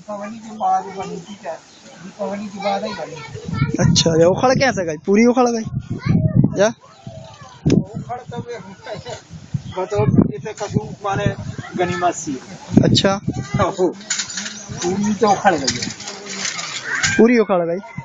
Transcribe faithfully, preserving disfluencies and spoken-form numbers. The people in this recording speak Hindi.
दीपावली के बाद बनी थी क्या? दीपावली के बाद ही बनी। अच्छा ये उखड़ कैसे गई? पूरी उखड़ गई या उखड़ तो बताओ इसे कसू माने गनीमत सी। अच्छा पूरी तो उखड़ गई है। पूरी उखड़ गई।